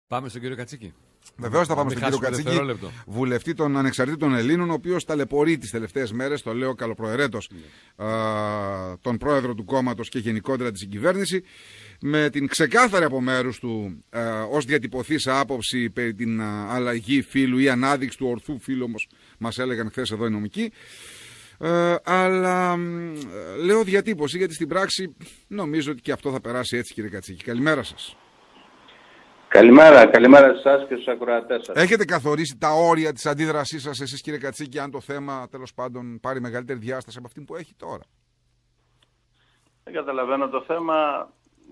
Πάμε στον κύριο Κατσίκη. Βεβαίως θα πάμε στον κύριο Κατσίκη, βουλευτή των Ανεξαρτήτων Ελλήνων, ο οποίος ταλαιπωρεί τις τελευταίες μέρες, το λέω καλοπροαιρέτως, τον πρόεδρο του κόμματος και γενικότερα τη συγκυβέρνηση, με την ξεκάθαρη από μέρους του ως διατυπωθήσα άποψη περί την αλλαγή φύλου ή ανάδειξη του ορθού φύλου, όπως μας έλεγαν χθες εδώ οι νομικοί. Αλλά λέω διατύπωση, γιατί στην πράξη νομίζω ότι και αυτό θα περάσει έτσι, κύριε Κατσίκη. Καλημέρα σας. Καλημέρα σε εσάς και στους ακροατές σας. Έχετε καθορίσει τα όρια της αντίδρασής σας εσείς, κύριε Κατσίκη, αν το θέμα τέλος πάντων πάρει μεγαλύτερη διάσταση από αυτή που έχει τώρα? Δεν καταλαβαίνω, το θέμα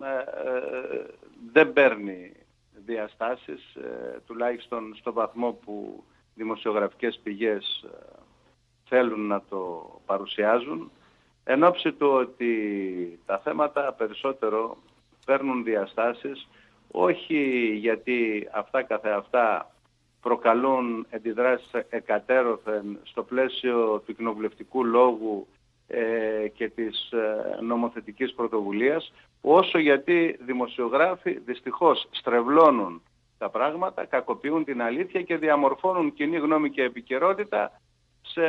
δεν παίρνει διαστάσεις, τουλάχιστον στο βαθμό που δημοσιογραφικές πηγές θέλουν να το παρουσιάζουν, εν όψη του ότι τα θέματα περισσότερο παίρνουν διαστάσεις όχι γιατί αυτά καθεαυτά προκαλούν αντιδράσεις εκατέρωθεν στο πλαίσιο του κοινοβουλευτικού λόγου και της νομοθετικής πρωτοβουλίας, όσο γιατί δημοσιογράφοι δυστυχώς στρεβλώνουν τα πράγματα, κακοποιούν την αλήθεια και διαμορφώνουν κοινή γνώμη και επικαιρότητα σε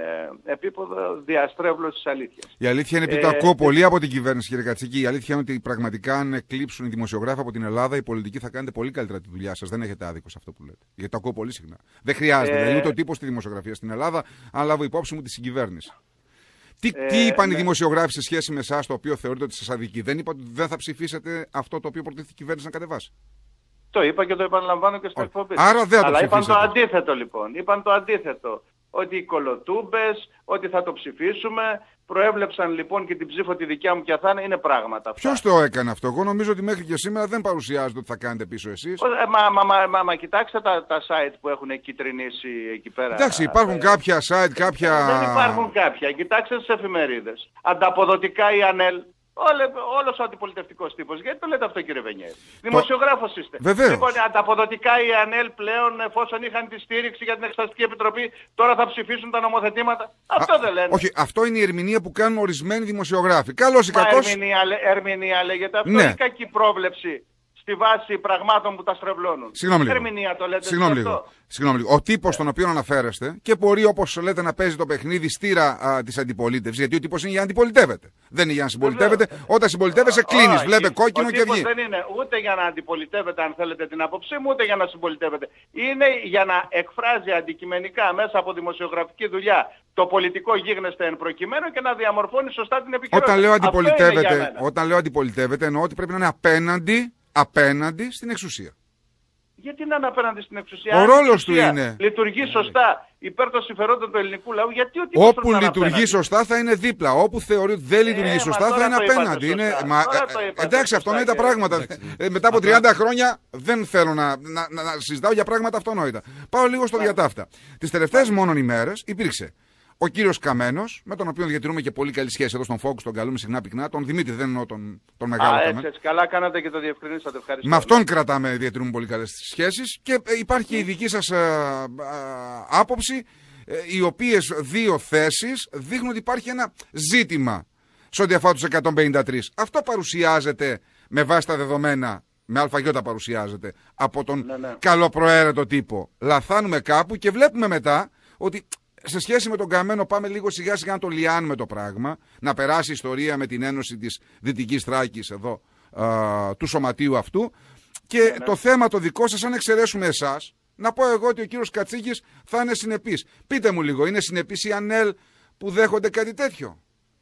επίπεδο διαστρέβλωσης αλήθειας. Η αλήθεια είναι, επειδή το ακούω πολύ από την κυβέρνηση, κύριε Κατσίκη, η αλήθεια είναι ότι πραγματικά αν εκλείψουν οι δημοσιογράφοι από την Ελλάδα, οι πολιτικοί θα κάνετε πολύ καλύτερα τη δουλειά σας. Δεν έχετε άδικο σε αυτό που λέτε. Γιατί το ακούω πολύ συχνά. Δεν χρειάζεται. Δηλαδή ούτε ο τύπος στη δημοσιογραφία στην Ελλάδα, αν λάβω υπόψη μου τη συγκυβέρνηση. Τι είπαν οι δημοσιογράφοι σε σχέση με εσάς, το οποίο θεωρείτε ότι σας αδικεί? Δεν είπαν ότι δεν θα ψηφίσετε αυτό το οποίο προτίθεται η κυβέρνηση να κατεβάσει? Το είπα και το επαναλαμβάνω και στην εκπομπή. Άρα δεν θα το ψηφίσετε. Αλλά είπαν το αντίθετο λοιπόν. Είπαν το αντίθετο. Ότι οι κολοτούμπες, ότι θα το ψηφίσουμε. Προέβλεψαν λοιπόν και την ψήφο τη δικιά μου και θα είναι πράγματα αυτά. Ποιος το έκανε αυτό? Εγώ νομίζω ότι μέχρι και σήμερα δεν παρουσιάζεται ότι θα κάνετε πίσω εσείς. Μα κοιτάξτε τα site που έχουν κυτρινήσει εκεί πέρα. Εντάξει, υπάρχουν κάποια site, κάποια... Δεν υπάρχουν κάποια. Κοιτάξτε τις εφημερίδες. Ανταποδοτικά η ΑΝΕΛ. Όλος ο αντιπολιτευτικός τύπος. Γιατί το λέτε αυτό, κύριε Βενιέρη? Δημοσιογράφος είστε. Βεβαίως. Λοιπόν, ανταποδοτικά η ΑΝΕΛ πλέον, εφόσον είχαν τη στήριξη για την Εξεταστική Επιτροπή, τώρα θα ψηφίσουν τα νομοθετήματα. Αυτό δεν λένε. Όχι, αυτό είναι η ερμηνεία που κάνουν ορισμένοι δημοσιογράφοι. Καλώς ή κακώς. Ερμηνεία λέγεται. Αυτό Ναι. είναι κακή πρόβλεψη στη βάση πραγμάτων που τα στρεβλώνουν. Συγγνώμη λίγο. Ερμηνεία το λέτε. Συγγνώμη λίγο. Ο τύπος στον οποίο αναφέρεστε και μπορεί, όπως λέτε, να παίζει το παιχνίδι στήρα της αντιπολίτευσης, γιατί ο τύπος είναι για να αντιπολιτεύεται. Δεν είναι για να συμπολιτεύεται. Όταν συμπολιτεύεσαι, κλείνεις. Βλέπε κόκκινο και βγει. Δεν είναι ούτε για να αντιπολιτεύεται, αν θέλετε την άποψή μου, ούτε για να συμπολιτεύεται. Είναι για να εκφράζει αντικειμενικά μέσα από δημοσιογραφική δουλειά το πολιτικό γίγνεσθε εν προκειμένου και να διαμορφώνει σωστά την επικαιρότητα. Όταν λέω αντιπολιτεύεται, εννοώ ότι πρέπει να είναι απέναντι στην εξουσία. Γιατί να είναι απέναντι στην εξουσία? Ο ρόλος του είναι. Λειτουργεί σωστά υπέρ των συμφερόντων του ελληνικού λαού. Γιατί ο όπου λειτουργεί σωστά θα είναι δίπλα. Όπου θεωρεί ότι δεν λειτουργεί σωστά θα είναι απέναντι. Εντάξει, αυτονόητα πράγματα. Μετά από 30 χρόνια δεν θέλω να συζητάω για πράγματα αυτονόητα. Πάω λίγο στο διατάφτα. Τις τελευταίες μόνον ημέρες υπήρξε ο κύριος Καμένος, με τον οποίο διατηρούμε και πολύ καλή σχέση εδώ στον Focus, τον καλούμε συχνά πυκνά. Τον Δημήτρη, δεν εννοώ τον μεγάλο Καμένο. Έτσι, καλά κάνατε και το διευκρινίσατε. Ευχαριστώ. Με αυτόν διατηρούμε πολύ καλές σχέσεις και υπάρχει η δική σας άποψη, οι οποίες δύο θέσεις δείχνουν ότι υπάρχει ένα ζήτημα σε ό,τι αφορά τους 153. Αυτό παρουσιάζεται με βάση τα δεδομένα, με αλφαγιώτα παρουσιάζεται από τον καλοπροαίρετο τύπο. Λαθάνουμε κάπου και βλέπουμε μετά ότι σε σχέση με τον Καμένο πάμε λίγο σιγά σιγά να το λιάνουμε το πράγμα, να περάσει η ιστορία με την ένωση της Δυτικής Θράκης εδώ, του σωματείου αυτού και το θέμα το δικό σας, αν εξαιρέσουμε εσάς, να πω εγώ ότι ο κύριος Κατσίκης θα είναι συνεπής. Πείτε μου λίγο, είναι συνεπής η ΑΝΕΛ που δέχονται κάτι τέτοιο?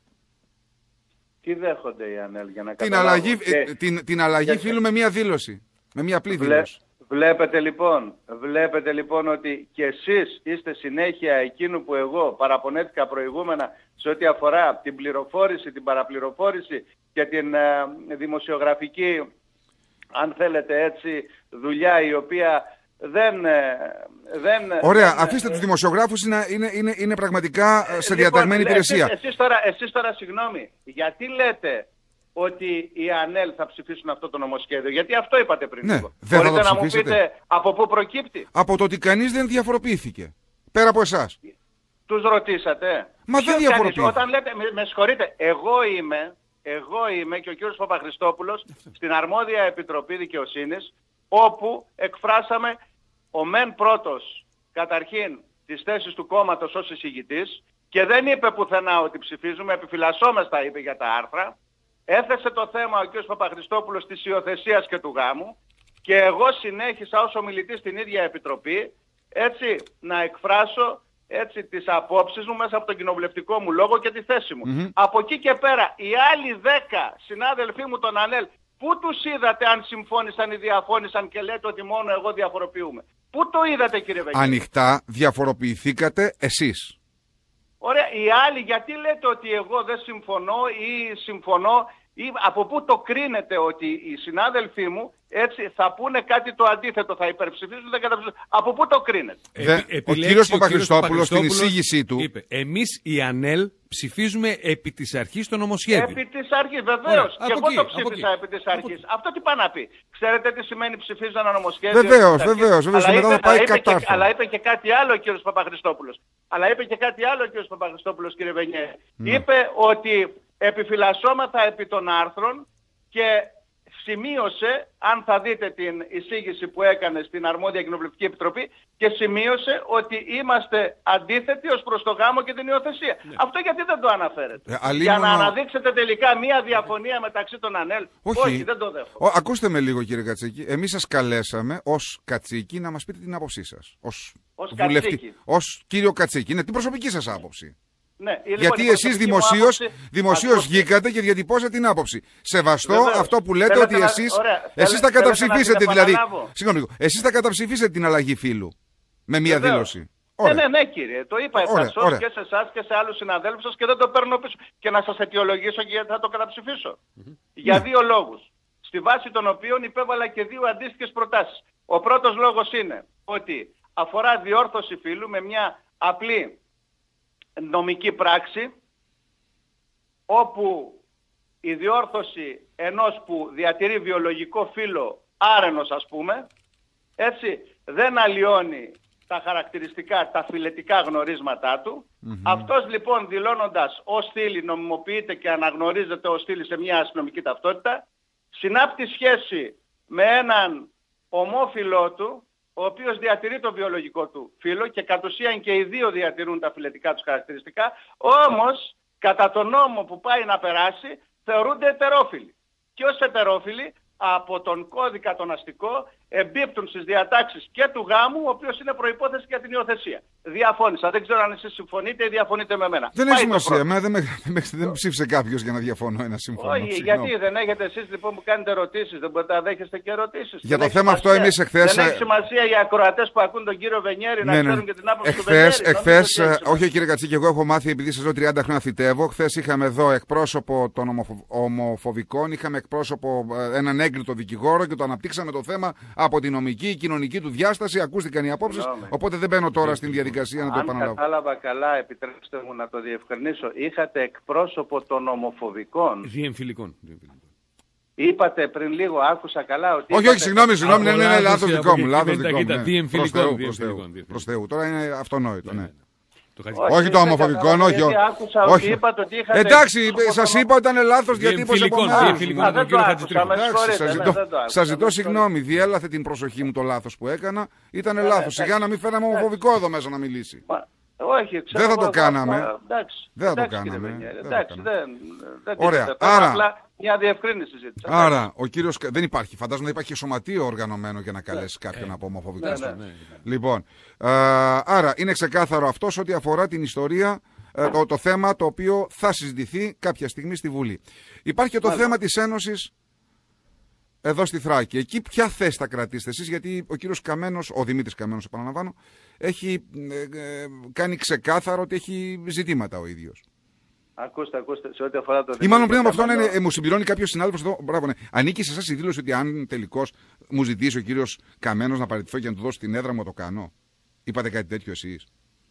Τι δέχονται οι ΑΝΕΛ για να καταλάβω? Την αλλαγή φύλου με μια δήλωση, με μια απλή δήλωση. Βλέπετε λοιπόν ότι και εσείς είστε συνέχεια εκείνου που εγώ παραπονέθηκα προηγούμενα σε ό,τι αφορά την πληροφόρηση, την παραπληροφόρηση και την δημοσιογραφική, αν θέλετε έτσι, δουλειά η οποία δεν... Ωραία, αφήστε τους δημοσιογράφους, είναι πραγματικά σε διαταγμένη υπηρεσία. Εσείς τώρα συγγνώμη, γιατί λέτε ότι οι ΑΝΕΛ θα ψηφίσουν αυτό το νομοσχέδιο? Γιατί αυτό είπατε πριν λίγο. Μπορείτε να μου πείτε από πού προκύπτει? Από το ότι κανείς δεν διαφοροποιήθηκε. Πέρα από εσάς. Τους ρωτήσατε? Μα δεν διαφοροποιήθηκε. Όταν λέτε, με συγχωρείτε, εγώ είμαι και ο κύριος Παπαχριστόπουλος στην αρμόδια Επιτροπή Δικαιοσύνης όπου εκφράσαμε ο μεν πρώτος καταρχήν τις θέσεις του κόμματος ως εισηγητής και δεν είπε πουθενά ότι ψηφίζουμε, επιφυλασσόμεστα είπε για τα άρθρα. Έθεσε το θέμα ο κ. Παπαχριστόπουλος της υιοθεσίας και του γάμου και εγώ συνέχισα ως ομιλητής στην ίδια επιτροπή έτσι να εκφράσω έτσι τις απόψεις μου μέσα από τον κοινοβουλευτικό μου λόγο και τη θέση μου. Από εκεί και πέρα οι άλλοι 10 συνάδελφοί μου των ΑΝΕΛ, πού τους είδατε αν συμφώνησαν ή διαφώνησαν και λέτε ότι μόνο εγώ διαφοροποιούμε? Πού το είδατε κύριε Βεγγέλη? Ανοιχτά διαφοροποιηθήκατε εσείς. Ωραία, οι άλλοι γιατί λέτε ότι εγώ δεν συμφωνώ ή συμφωνώ ή από πού το κρίνετε ότι οι συνάδελφοί μου έτσι θα πούνε κάτι το αντίθετο, θα υπερψηφίσουν, δεν καταψηφίσουν? Από πού το κρίνετε? Ο κύριος Παπαχριστόπουλος στην εισήγησή του είπε, εμείς οι ΑΝΕΛ ψηφίζουμε επί της αρχής το νομοσχέδιο. Επί της αρχής, βεβαίως. Και εγώ το ψήφισα επί της αρχής. Αυτό τι πάει να πει? Ξέρετε τι σημαίνει ψηφίζω ένα νομοσχέδιο? Βεβαίως. Μετά θα πάει κατάρθρο. Αλλά είπε και κάτι άλλο ο κύριος Παπαχριστόπουλος. Κύριε Βενιέ. Είπε ότι επιφυλασσόμαθα επί των άρθρων και σημείωσε, αν θα δείτε την εισήγηση που έκανε στην αρμόδια κοινοβουλευτική επιτροπή, και σημείωσε ότι είμαστε αντίθετοι ως προς το γάμο και την υιοθεσία. Αυτό γιατί δεν το αναφέρετε? Για να αναδείξετε τελικά μία διαφωνία μεταξύ των ΑΝΕΛ? Όχι, δεν το δέχομαι. Ακούστε με λίγο κύριε Κατσίκη, εμείς σας καλέσαμε ως Κατσίκη να μας πείτε την άποψή σας. Ως βουλευτή. Ως κύριο Κατσίκη. Είναι την προσωπική σας άποψη. Ναι, γιατί εσείς δημοσίως βγήκατε και διατυπώσατε την άποψη. Σεβαστό αυτό που λέτε ότι εσείς θα καταψηφίσετε, δηλαδή. Συγγνώμη, εσείς θα καταψηφίσετε την αλλαγή φύλου με μία δήλωση. Ναι, κύριε. Το είπα επασώς και σε εσάς και σε άλλους συναδέλφους σας και δεν το παίρνω πίσω. Και να σας αιτιολογήσω και γιατί θα το καταψηφίσω. Για δύο λόγους. Στη βάση των οποίων υπέβαλα και δύο αντίστοιχες προτάσεις. Ο πρώτος λόγος είναι ότι αφορά διόρθωση φύλου με μια απλή νομική πράξη, όπου η διόρθωση ενός που διατηρεί βιολογικό φύλο άρενος ας πούμε, έτσι δεν αλλοιώνει τα χαρακτηριστικά, τα φυλετικά γνωρίσματά του. Αυτός λοιπόν δηλώνοντας ως θήλη νομιμοποιείται και αναγνωρίζεται ως θήλη σε μια αστυνομική ταυτότητα, συνάπτει σχέση με έναν ομόφυλό του, ο οποίος διατηρεί το βιολογικό του φύλο και κατ' ουσίαν και οι δύο διατηρούν τα φυλετικά τους χαρακτηριστικά, όμως κατά τον νόμο που πάει να περάσει θεωρούνται ετερόφιλοι. Και ως ετερόφιλοι από τον κώδικα τον αστικό εμπίπτουν στις διατάξεις και του γάμου, ο οποίος είναι προϋπόθεση για την υιοθεσία. Διαφώνησα. Δεν ξέρω αν εσείς συμφωνείτε ή διαφωνείτε με μένα. Δεν έχει σημασία. Δεν ψήφισε κάποιος για να διαφωνώ ένα σύμφωνο. Όχι, γιατί δεν έχετε εσείς λοιπόν που κάνετε ερωτήσεις, δεν μπορείτε να δέχεστε και ερωτήσεις? Για το θέμα αυτό εμείς εχθές. Δεν έχει σημασία οι ακροατές που ακούν τον κύριο Βενιέρη να ξέρουν και την άποψη του Βενιέρη. Εχθές, όχι κύριε Κατσίκη, εγώ έχω μάθει επειδή σας ζω 30 χρόνια θητεύω. Χθες είχαμε εδώ εκπρόσωπο των ομοφοβικών, είχαμε εκπρόσωπο έναν έγκριτο δικηγόρο και το αναπτύξαμε το θέμα από τη νομική, κοινωνική του διάσταση. Ακούστηκαν οι απόψεις, οπότε δεν μπαίνω τώρα στην διαδικασία να το επαναλάβω. Αν κατάλαβα καλά, επιτρέψτε μου να το διευκρινίσω, είχατε εκπρόσωπο των ομοφοβικών. Διεμφυλικών. Είπατε πριν λίγο, άκουσα καλά ότι. Όχι, συγγνώμη, είναι λάθος δικό μου. Προς Θεού, τώρα είναι αυτονόητο. Όχι το ομοφοβικό, όχι. Όχι. Εντάξει, σας είπα ότι ήταν λάθος διατύπωση από μένα. Σας ζητώ συγγνώμη, διέλαθε την προσοχή μου το λάθος που έκανα. Ήταν λάθος. Σιγά να μην φέραμε ομοφοβικό εδώ μέσα να μιλήσει. Όχι, δεν θα το κάναμε. Δεν θα το κάναμε. Ωραία, άρα. Μια διευκρίνηση ζήτησα. Άρα, ο κύριος. Δεν υπάρχει. Φαντάζομαι να υπάρχει σωματείο οργανωμένο για να καλέσει κάποιον από ομοφοβικό. Λοιπόν, άρα είναι ξεκάθαρο αυτό ό,τι αφορά την ιστορία, το θέμα το οποίο θα συζητηθεί κάποια στιγμή στη Βουλή. Υπάρχει και το θέμα της Ένωσης εδώ στη Θράκη. Εκεί ποια θέση θα κρατήσετε εσείς, γιατί ο κύριος Καμένος, ο Δημήτρης Καμένος, επαναλαμβάνω, έχει κάνει ξεκάθαρο ότι έχει ζητήματα ο ίδιος. Ακούστε, σε ό,τι αφορά το. Ή μάλλον πριν από αυτό, μου συμπληρώνει κάποιος συνάδελφος εδώ. Μπράβο, ναι. Ανήκει σε εσάς η δήλωση ότι αν τελικώς μου ζητήσει ο κύριος Καμένος να παραιτηθώ και να του δώσω την έδρα μου, το κάνω? Είπατε κάτι τέτοιο εσείς?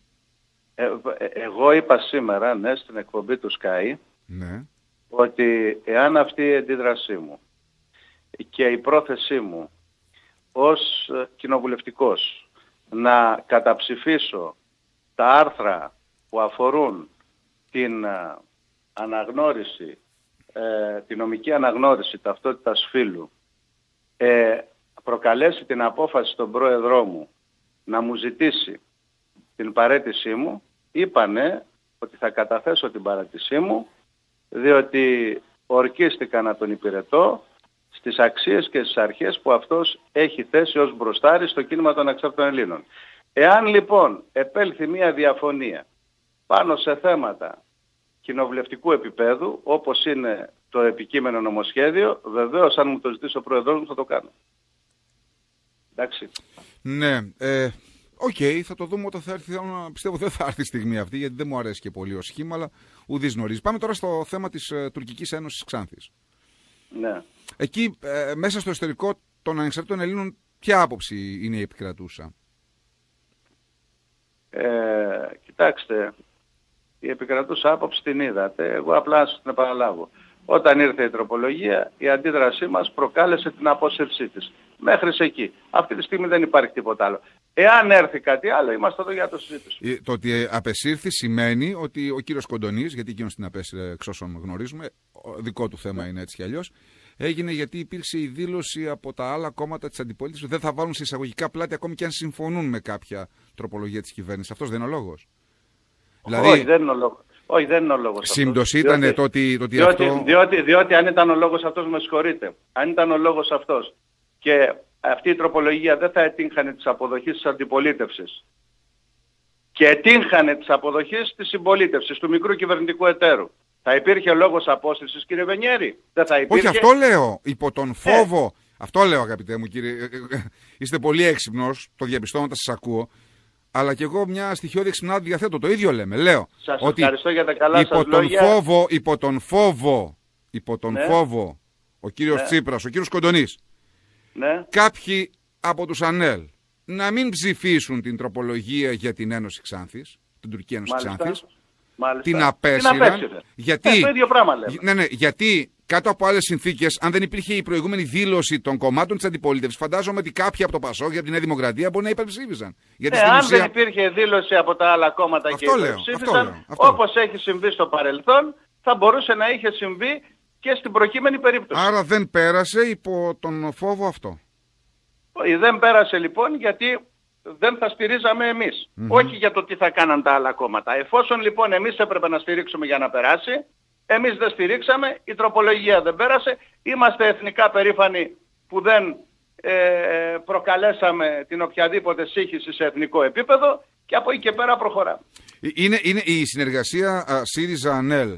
Εγώ είπα σήμερα, ναι, στην εκπομπή του Sky, ναι, ότι εάν αυτή η αντίδρασή μου και η πρόθεσή μου ως κοινοβουλευτικός να καταψηφίσω τα άρθρα που αφορούν την αναγνώριση, τη νομική αναγνώριση ταυτότητας φύλου, προκαλέσει την απόφαση στον πρόεδρό μου να μου ζητήσει την παραίτησή μου, είπανε ότι θα καταθέσω την παραίτησή μου, διότι ορκίστηκα να τον υπηρετώ στις αξίες και στις αρχές που αυτός έχει θέσει ως μπροστάρι στο κίνημα των Ανεξάρτητων Ελλήνων. Εάν λοιπόν επέλθει μια διαφωνία πάνω σε θέματα κοινοβουλευτικού επίπεδου, όπως είναι το επικείμενο νομοσχέδιο, βεβαίως αν μου το ζητήσει ο πρόεδρος μου θα το κάνω. Εντάξει. Ναι, οκ, θα το δούμε όταν θα έρθει. Πιστεύω δεν θα έρθει η στιγμή αυτή, γιατί δεν μου αρέσει και πολύ ο σχήμα, αλλά ουδής γνωρίζει. Πάμε τώρα στο θέμα της Τουρκικής Ένωσης Ξάνθης. Ναι. Εκεί, μέσα στο εσωτερικό των Ανεξαρτήτων Ελλήνων, ποια άποψη είναι η επικρατούσα? Κοιτάξτε, η επικρατούσα άποψη την είδατε. Εγώ απλά να σας την επαναλάβω. Όταν ήρθε η τροπολογία, η αντίδρασή μας προκάλεσε την απόσυρσή της. Μέχρι εκεί. Αυτή τη στιγμή δεν υπάρχει τίποτα άλλο. Εάν έρθει κάτι άλλο, είμαστε εδώ για το συζήτηση. Το ότι απεσύρθη σημαίνει ότι ο κύριος Κοντονής, γιατί εκείνος την απέσυρε εξ όσων γνωρίζουμε, δικό του θέμα είναι έτσι κι αλλιώς, έγινε γιατί υπήρξε η δήλωση από τα άλλα κόμματα της αντιπολίτευσης ότι δεν θα βάλουν σε εισαγωγικά πλάτη ακόμη και αν συμφωνούν με κάποια τροπολογία της κυβέρνησης. Αυτός δεν είναι ο λόγος? Δηλαδή, όχι, δεν είναι ο λόγος. Όχι, δεν είναι ο λόγος αυτός. Σύμπτωση ήταν το ότι αυτό... Διότι αν ήταν ο λόγος αυτός, με συγχωρείτε, αν ήταν ο λόγος αυτός και αυτή η τροπολογία δεν θα ετύχανε της αποδοχής της αντιπολίτευσης και ετύχανε της αποδοχής της συμπολίτευσης, του μικρού κυβερνητικού εταίρου, θα υπήρχε λόγος απόσυρσης, κύριε Βενιέρη? Δεν θα υπήρχε. Όχι, αυτό λέω. Υπό τον φόβο. Αυτό λέω, αγαπητέ μου κύριε. Είστε πολύ έξυπνος, το διαπιστώνω όταν σας ακούω. Αλλά και εγώ μια στοιχειώδη εξυπνάδα διαθέτω. Το ίδιο λέμε. Λέω σας ότι ευχαριστώ για τα καλά σας λόγια. Υπό τον φόβο, ο κύριος Τσίπρας, ο κύριος Κοντονής, κάποιοι από τους ΑΝΕΛ να μην ψηφίσουν την τροπολογία για την Ένωση Ξάνθης, την Τουρκική Ένωση Ξάνθης, την απέσυραν. Γιατί, το ίδιο πράγμα λέμε. Ναι, γιατί κάτω από άλλες συνθήκες, αν δεν υπήρχε η προηγούμενη δήλωση των κομμάτων της αντιπολίτευσης, φαντάζομαι ότι κάποιοι από το ΠΑΣΟΚ, από τη Νέα Δημοκρατία, μπορεί να υπερψήφισαν. Αν δεν υπήρχε δήλωση από τα άλλα κόμματα και υπερψήφισαν, όπως έχει συμβεί στο παρελθόν, θα μπορούσε να είχε συμβεί και στην προκείμενη περίπτωση. Άρα δεν πέρασε υπό τον φόβο αυτό. Δεν πέρασε λοιπόν γιατί δεν θα στηρίζαμε εμείς. Όχι για το τι θα κάναν τα άλλα κόμματα. Εφόσον λοιπόν εμείς έπρεπε να στηρίξουμε για να περάσει, εμείς δεν στηρίξαμε, η τροπολογία δεν πέρασε. Είμαστε εθνικά περήφανοι που δεν προκαλέσαμε την οποιαδήποτε σύγχυση σε εθνικό επίπεδο και από εκεί και πέρα προχωράμε. Είναι η συνεργασία ΣΥΡΙΖΑ-ΑΝΕΛ,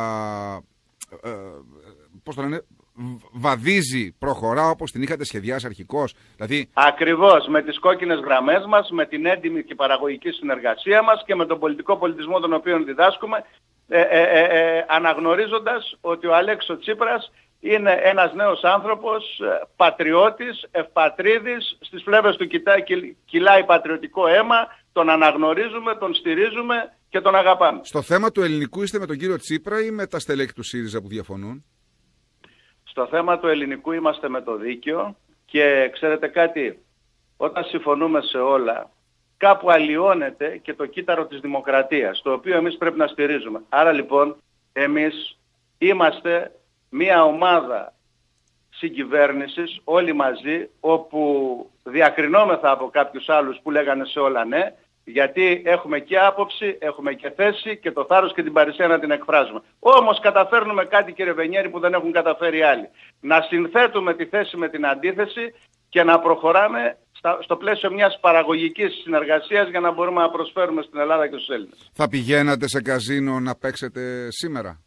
πώς το λένε, βαδίζει, προχωρά όπως την είχατε σχεδιάσει αρχικώς? Δηλαδή... Ακριβώς, με τις κόκκινες γραμμές μας, με την έντιμη και παραγωγική συνεργασία μας και με τον πολιτικό πολιτισμό τον οποίο διδάσκουμε, αναγνωρίζοντας ότι ο Αλέξης Τσίπρας είναι ένας νέος άνθρωπος, πατριώτης, ευπατρίδης, στις φλέβες του κυλάει πατριωτικό αίμα, τον αναγνωρίζουμε, τον στηρίζουμε και τον αγαπάμε. Στο θέμα του ελληνικού είστε με τον κύριο Τσίπρα ή με τα στελέχη του ΣΥΡΙΖΑ που διαφωνούν? Στο θέμα του ελληνικού είμαστε με το δίκαιο και ξέρετε κάτι, όταν συμφωνούμε σε όλα, κάπου αλλοιώνεται και το κύτταρο της δημοκρατίας, το οποίο εμείς πρέπει να στηρίζουμε. Άρα λοιπόν, εμείς είμαστε μια ομάδα συγκυβέρνησης, όλοι μαζί, όπου διακρινόμεθα από κάποιους άλλους που λέγανε σε όλα ναι, γιατί έχουμε και άποψη, έχουμε και θέση και το θάρρος και την παρησία να την εκφράζουμε. Όμως καταφέρνουμε κάτι, κύριε Βενιέρη, που δεν έχουν καταφέρει άλλοι. Να συνθέτουμε τη θέση με την αντίθεση και να προχωράμε στο πλαίσιο μιας παραγωγικής συνεργασίας για να μπορούμε να προσφέρουμε στην Ελλάδα και στους Έλληνες. Θα πηγαίνατε σε καζίνο να παίξετε σήμερα?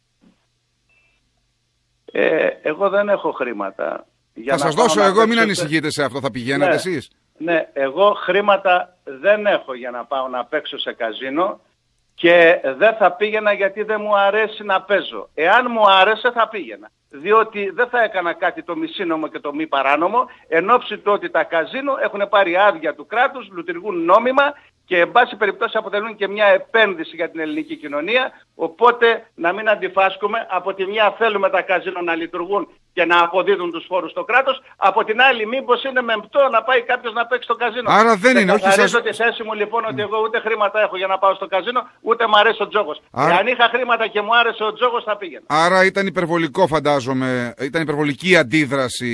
Εγώ δεν έχω χρήματα. Θα σας δώσω εγώ, μην ανησυχείτε σε αυτό. Θα πηγαίνατε εσείς? Ναι, εγώ χρήματα δεν έχω για να πάω να παίξω σε καζίνο και δεν θα πήγαινα γιατί δεν μου αρέσει να παίζω. Εάν μου άρεσε θα πήγαινα. Διότι δεν θα έκανα κάτι το μη σύνομο και το μη παράνομο, εν ώψη του ότι τα καζίνο έχουν πάρει άδεια του κράτους, λειτουργούν νόμιμα και εν πάση περιπτώσει αποτελούν και μια επένδυση για την ελληνική κοινωνία. Οπότε να μην αντιφάσκουμε. Από τη μια θέλουμε τα καζίνο να λειτουργούν και να αποδίδουν τους φόρους στο κράτος. Από την άλλη μήπως είναι μεμπτό να πάει κάποιος να παίξει στο καζίνο. Άρα δεν είναι. Καθαρίζω τη θέση μου λοιπόν ότι εγώ ούτε χρήματα έχω για να πάω στο καζίνο, ούτε μου αρέσει ο τζόγος. Αν είχα χρήματα και μου άρεσε ο τζόγος θα πήγαινα. Άρα ήταν υπερβολικό, φαντάζομαι, ήταν υπερβολική αντίδραση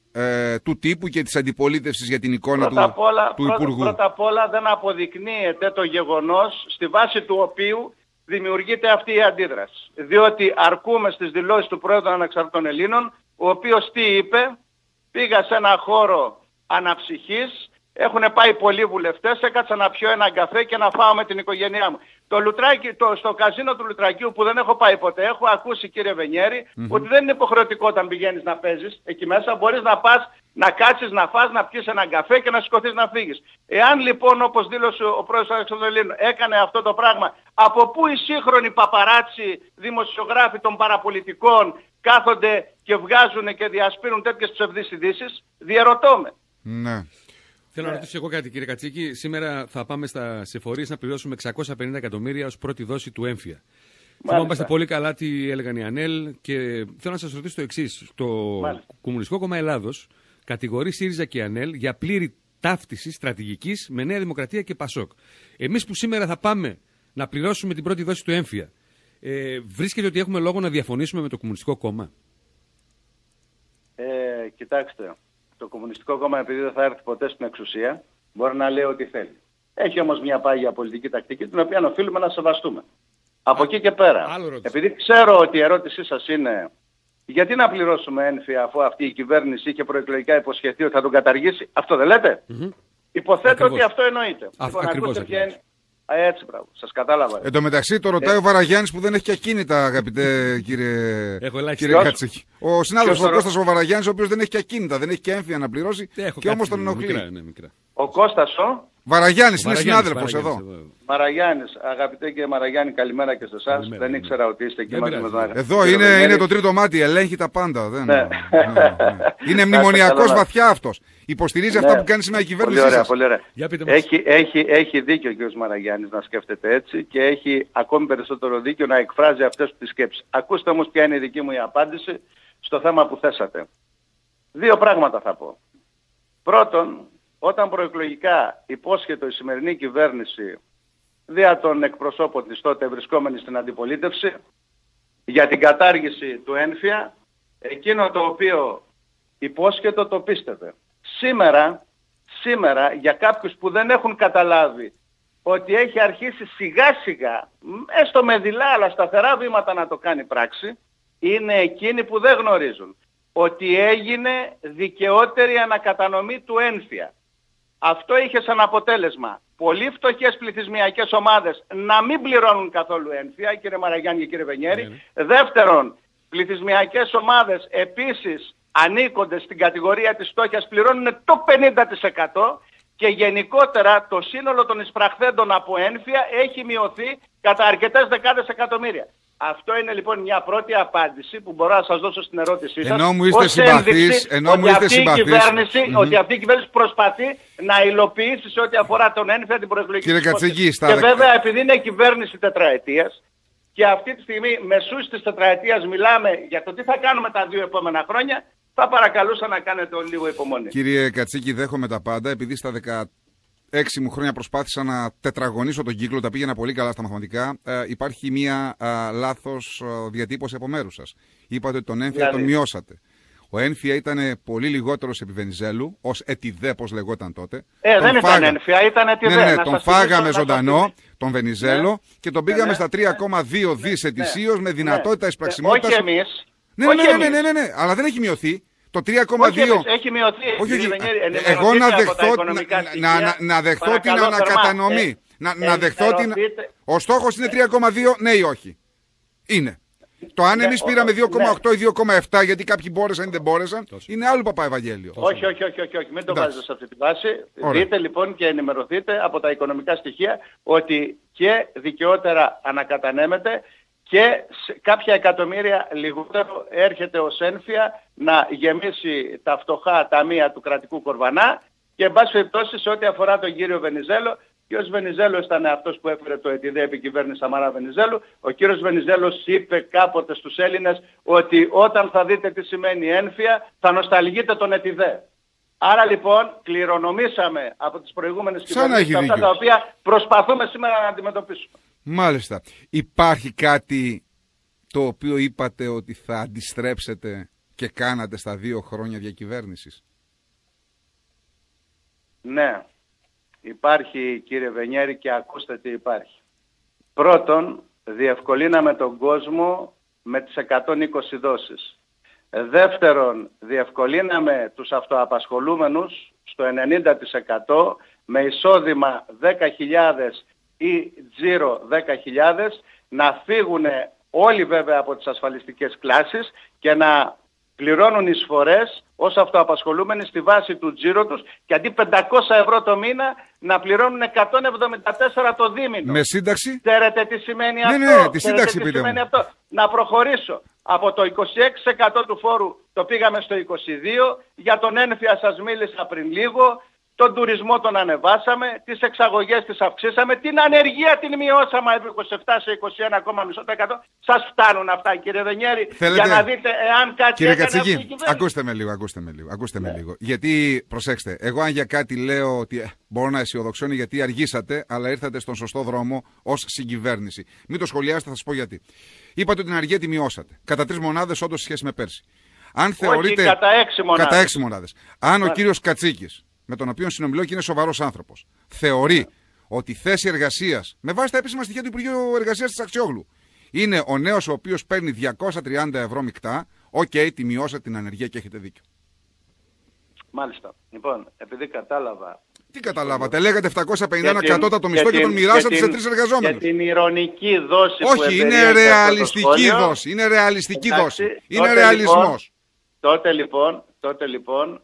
του τύπου και της αντιπολίτευσης για την εικόνα του Υπουργού? Πρώτα απ' όλα δεν αποδεικνύεται το γεγονός στη βάση του οποίου δημιουργείται αυτή η αντίδραση. Διότι αρκούμε στις δηλώσεις του Πρόεδρου των Ανεξαρτήτων Ελλήνων, ο οποίος τι είπε? Πήγα σε ένα χώρο αναψυχής, έχουν πάει πολλοί βουλευτές, έκατσα να πιω έναν καφέ και να φάω με την οικογένειά μου. Στο καζίνο του Λουτρακίου που δεν έχω πάει ποτέ, έχω ακούσει, κύριε Βενιέρη, ότι δεν είναι υποχρεωτικό όταν πηγαίνεις να παίζεις εκεί μέσα. Μπορείς να πας, να κάτσεις, να φας, να πιεις έναν καφέ και να σηκωθείς να φύγεις. Εάν λοιπόν, όπως δήλωσε ο πρόεδρος Αλεξανδρού Ελλήνου, έκανε αυτό το πράγμα, από πού οι σύγχρονοι παπαράτσι δημοσιογράφοι των παραπολιτικών κάθονται και βγάζουν και διασπείρουν τέτοιες ψευδείς ειδήσεις? Διερωτώ με. Ναι. Θέλω να ρωτήσω εγώ κάτι, κύριε Κατσίκη. Σήμερα θα πάμε σε φορείς να πληρώσουμε 650 εκατομμύρια ως πρώτη δόση του έμφυα. Θυμόμαστε πολύ καλά τι έλεγαν οι ΑΝΕΛ και θέλω να σας ρωτήσω το εξής. Το Κομμουνιστικό Κόμμα Ελλάδος κατηγορεί ΣΥΡΙΖΑ και ΑΝΕΛ για πλήρη ταύτιση στρατηγικής με Νέα Δημοκρατία και ΠΑΣΟΚ. Εμείς που σήμερα θα πάμε να πληρώσουμε την πρώτη δόση του έμφυα, βρίσκεται ότι έχουμε λόγο να διαφωνήσουμε με το Κομμουνιστικό Κόμμα? Κοιτάξτε. Το Κομμουνιστικό Κόμμα, επειδή δεν θα έρθει ποτέ στην εξουσία, μπορεί να λέει ό,τι θέλει. Έχει όμως μια πάγια πολιτική τακτική, την οποία οφείλουμε να σεβαστούμε. Από εκεί και πέρα, επειδή ξέρω ότι η ερώτησή σας είναι γιατί να πληρώσουμε έμφυα αφού αυτή η κυβέρνηση είχε προεκλογικά υποσχεθεί ότι θα τον καταργήσει, αυτό δεν λέτε? Υποθέτω ακριβώς ότι αυτό εννοείται. Ακριβώς. Έτσι, μπράβο. Σας κατάλαβα. Εν τω μεταξύ το ρωτάει ο Βαραγιάννης που δεν έχει και ακίνητα, αγαπητέ κύριε Κατσίκη. Ο συνάδελφος ο Κώστας ο Βαραγιάννης, ο οποίος δεν έχει και ακίνητα, δεν έχει και έμφυα να πληρώσει και όμως τον ενοχλεί. Ο Κώστας ο Βαραγιάννης είναι συνάδελφος εδώ. Μαραγιάννης, αγαπητέ κύριε Μαραγιάννη, καλημέρα και σε εσάς. Δεν ήξερα ότι είστε εκεί μαζί με τον αγαπητό. Εδώ είναι το τρίτο μάτι, ελέγχει τα πάντα. Είναι μνημονιακός βαθιά αυτός. Υποστηρίζει αυτά που κάνει σήμερα η κυβέρνηση. Πολύ ωραία. Έχει δίκιο ο κ. Μαραγιάννης να σκέφτεται έτσι και έχει ακόμη περισσότερο δίκιο να εκφράζει αυτές τις σκέψεις. Ακούστε όμως ποια είναι η δική μου η απάντηση στο θέμα που θέσατε. Δύο πράγματα θα πω. Πρώτον, όταν προεκλογικά υπόσχεται η σημερινή κυβέρνηση δια των εκπροσώπων της τότε βρισκόμενη στην αντιπολίτευση για την κατάργηση του έμφυα, εκείνο το οποίο υπόσχεται το πίστευε. Σήμερα για κάποιους που δεν έχουν καταλάβει ότι έχει αρχίσει σιγά σιγά, έστω με δειλά αλλά σταθερά βήματα να το κάνει πράξη, είναι εκείνοι που δεν γνωρίζουν ότι έγινε δικαιότερη ανακατανομή του έμφυα. Αυτό είχε σαν αποτέλεσμα πολύ φτωχές πληθυσμιακές ομάδες να μην πληρώνουν καθόλου έμφυα, κύριε Μαραγιάννη και κύριε Βενιέρη. Δεύτερον, πληθυσμιακές ομάδες επίσης ανήκονται στην κατηγορία της φτώχειας, πληρώνουν το 50% και γενικότερα το σύνολο των εισπραχθέντων από έμφυα έχει μειωθεί κατά αρκετές δεκάδες εκατομμύρια. Αυτό είναι λοιπόν μια πρώτη απάντηση που μπορώ να σας δώσω στην ερώτησή σας. Ενώ μου είστε συμπαθείς, ότι αυτή η κυβέρνηση προσπαθεί να υλοποιήσει σε ό,τι αφορά τον έμφυα την προεκλογική υπόσχεση. Και βέβαια επειδή είναι κυβέρνηση τετραετίας και αυτή τη στιγμή μεσούς της τετραετίας μιλάμε για το τι θα κάνουμε τα 2 επόμενα χρόνια, θα παρακαλούσα να κάνετε λίγο υπομονή. Κύριε Κατσίκη, δέχομαι τα πάντα, επειδή στα 16 μου χρόνια προσπάθησα να τετραγωνίσω τον κύκλο, τα πήγαινα πολύ καλά στα μαθηματικά. Υπάρχει μία λάθος διατύπωση από μέρους σας. Είπατε ότι τον έμφυα τον μειώσατε. Ο έμφυα ήταν πολύ λιγότερος επί Βενιζέλου, ως ετιδέ, πώς λεγόταν τότε. Δεν ήταν έμφυα, ήταν ετιδέ. Ναι, τον φάγαμε ζωντανό, τον Βενιζέλο, και τον πήγαμε στα 3,2 δις ετησίως με δυνατότητα εισπραξιμότητας. Όχι εμείς. Ναι, αλλά δεν έχει μειωθεί. Το 3,2. Έχει μειωθεί. Εγώ να δεχθώ την ανακατανομή. Να δεχθώ την. Ο στόχος είναι 3,2, ναι ή όχι? Είναι. Το αν εμείς πήραμε 2,8 ή 2,7 γιατί κάποιοι μπόρεσαν ή δεν μπόρεσαν, είναι άλλο Παπαευαγγέλιο. Όχι. Μην το βάζετε σε αυτή τη βάση. Δείτε λοιπόν και ενημερωθείτε από τα οικονομικά στοιχεία ότι και δικαιότερα ανακατανέμεται και κάποια εκατομμύρια λιγότερο έρχεται ως έμφυα να γεμίσει τα φτωχά ταμεία του κρατικού κορβανά και εν πάση περιπτώσει σε ό,τι αφορά τον κύριο Βενιζέλο. Ο κύριος Βενιζέλος ήταν αυτός που έφερε το ΕΤΙΔΕ επί κυβέρνηση Σαμαρά Βενιζέλου. Ο κύριος Βενιζέλος είπε κάποτε στους Έλληνες ότι όταν θα δείτε τι σημαίνει έμφυα θα νοσταλγείτε τον ΕΤΙΔΕ. Άρα λοιπόν κληρονομήσαμε από τις προηγούμενες κυβερνήσεις αυτά τα οποία προσπαθούμε σήμερα να αντιμετωπίσουμε. Μάλιστα. Υπάρχει κάτι το οποίο είπατε ότι θα αντιστρέψετε και κάνατε στα 2 χρόνια διακυβέρνησης? Ναι, υπάρχει κύριε Βενιέρη, και ακούστε τι υπάρχει. Πρώτον, διευκολύναμε τον κόσμο με τις 120 δόσεις. Δεύτερον, διευκολύναμε τους αυτοαπασχολούμενους στο 90% με εισόδημα 10.000 ή τζίρο 10.000 να φύγουν όλοι βέβαια από τις ασφαλιστικές κλάσεις και να πληρώνουν εισφορές ως αυτοαπασχολούμενοι στη βάση του τζίρου τους και αντί 500 ευρώ το μήνα να πληρώνουν 174 το δίμηνο. Με σύνταξη. Ξέρετε τι σημαίνει αυτό? Ναι, τη σύνταξη πείτε μου. Αυτό. Να προχωρήσω. Από το 26% του φόρου το πήγαμε στο 22%. Για τον ένφια σας μίλησα πριν λίγο. Τον τουρισμό τον ανεβάσαμε, τις εξαγωγές τις αυξήσαμε, την ανεργία την μειώσαμε από 27 σε 21,5%. Σας φτάνουν αυτά κύριε Βενιέρη? Θέλετε... Για να δείτε εάν κάτι κύριε έκανε Κατσίκη, αυτή η κυβέρνηση. ακούστε με λίγο. Γιατί, προσέξτε, εγώ αν για κάτι λέω ότι μπορώ να αισιοδοξώνω γιατί αργήσατε, αλλά ήρθατε στον σωστό δρόμο ως συγκυβέρνηση. Μην το σχολιάσετε, θα σας πω γιατί. Είπατε ότι την ανεργία τη μειώσατε. Κατά 3 μονάδες όντως σε σχέση με πέρσι. Αν θεωρείτε... Όχι, κατά 6 μονάδες. Αν ο κύριος Κατσίκης, με τον οποίο συνομιλώ και είναι σοβαρός άνθρωπος, θεωρεί ότι η θέση εργασίας, με βάση τα επίσημα στοιχεία του Υπουργείου Εργασίας της Αξιόγλου, είναι ο νέος ο οποίος παίρνει 230 ευρώ μεικτά, τη μειώσατε την ανεργία και έχετε δίκιο. Μάλιστα. Λοιπόν, επειδή κατάλαβα... Τι καταλάβατε, λέγατε 750 ένα κατώτατο μισθό και τον μοιράσατε σε 3 εργαζόμενους. Για την ηρωνική δόση που όχι, είναι ρεαλιστική δόση. Είναι ρεαλιστική δόση. Είναι ρεαλισμός. Τότε λοιπόν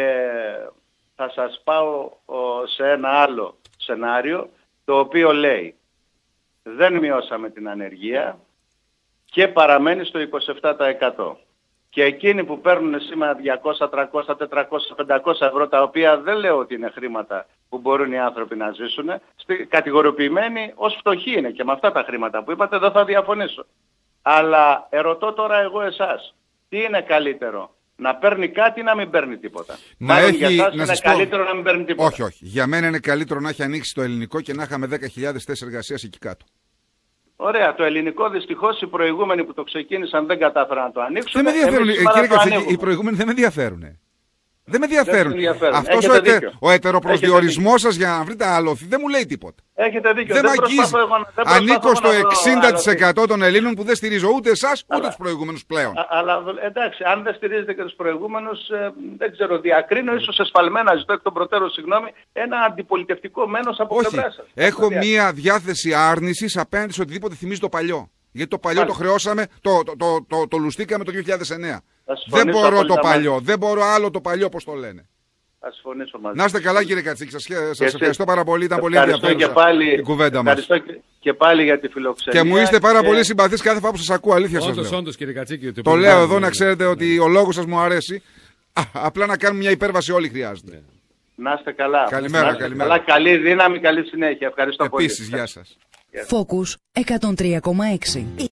θα σας πάω σε ένα άλλο σενάριο, το οποίο λέει δεν μειώσαμε την ανεργία και παραμένει στο 27%. Και εκείνοι που παίρνουν σήμερα 200, 300, 400, 500 ευρώ, τα οποία δεν λέω ότι είναι χρήματα που μπορούν οι άνθρωποι να ζήσουν, κατηγοριοποιημένοι ως φτωχοί είναι και με αυτά τα χρήματα που είπατε δεν θα διαφωνήσω. Αλλά ερωτώ τώρα εγώ εσάς, τι είναι καλύτερο? Να παίρνει κάτι ή να μην παίρνει τίποτα? Να έχει, για εσάς να είναι καλύτερο να μην παίρνει τίποτα. Όχι. Για μένα είναι καλύτερο να έχει ανοίξει το ελληνικό και να είχαμε 10.000 θέσεις εργασίας εκεί κάτω. Ωραία. Το ελληνικό δυστυχώς οι προηγούμενοι που το ξεκίνησαν δεν κατάφεραν να το ανοίξουν. Δεν με ενδιαφέρουν. Κύριε Κατσίκη, οι προηγούμενοι δεν με ενδιαφέρουν. Δεν με ενδιαφέρουν. Αυτός ο ετεροπροσδιορισμός σας για να βρείτε άλοθη δεν μου λέει τίποτα. Έχετε δίκιο. Δεν με αγγίζει. Ανήκω στο 60% των Ελλήνων που δεν στηρίζω ούτε εσάς ούτε τους προηγούμενους πλέον. Αλλά εντάξει, αν δεν στηρίζετε και τους προηγούμενους, δεν ξέρω, διακρίνω ίσως εσφαλμένα, ζητώ εκ των προτέρων συγγνώμη, ένα αντιπολιτευτικό μένος από πλευρά σας. Έχω μία διάθεση άρνησης απέναντι σε οτιδήποτε θυμίζει το παλιό. Γιατί το παλιό το χρεώσαμε, το λουστήκαμε το 2009. Δεν μπορώ το παλιό, δεν μπορώ άλλο το παλιό, όπως το λένε. Να είστε καλά κύριε Κατσίκη, σας ευχαριστώ πάρα πολύ, ήταν πολύ ενδιαφέρουσα η κουβέντα μας. Ευχαριστώ και πάλι για τη φιλοξενία. Και μου είστε πάρα πολύ συμπαθείς κάθε φορά που σας ακούω, αλήθεια σας λέω. Όντως κύριε Κατσίκη. Το λέω εδώ να ξέρετε ότι ο λόγος σας μου αρέσει, απλά να κάνουμε μια υπέρβαση όλοι χρειάζεται. Να είστε καλά. Καλημέρα. Καλή δύναμη, καλή συνέχεια. Ευχαριστώ πολύ. Επίσης, γεια σας. Focus 103,6.